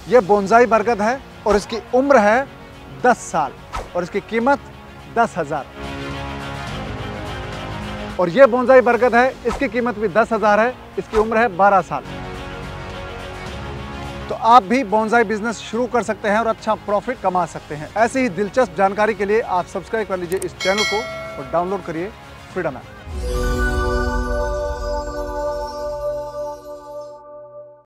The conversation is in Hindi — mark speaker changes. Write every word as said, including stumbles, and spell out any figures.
Speaker 1: ये बोनसाई बरगद है और इसकी उम्र है दस साल और इसकी कीमत दस हजार। और ये बोनसाई बरगद है, इसकी कीमत भी दस हजार है, इसकी उम्र है बारह साल। तो आप भी बोनसाई बिजनेस शुरू कर सकते हैं और अच्छा प्रॉफिट कमा सकते हैं। ऐसी ही दिलचस्प जानकारी के लिए आप सब्सक्राइब कर लीजिए इस चैनल को और डाउनलोड करिए फ्रीडम ऐप।